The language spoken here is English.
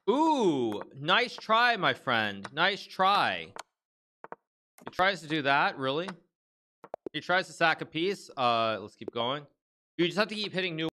Ooh, nice try, my friend. Nice try. He tries to do that, really? He tries to sack a piece. Let's keep going. You just have to keep hitting new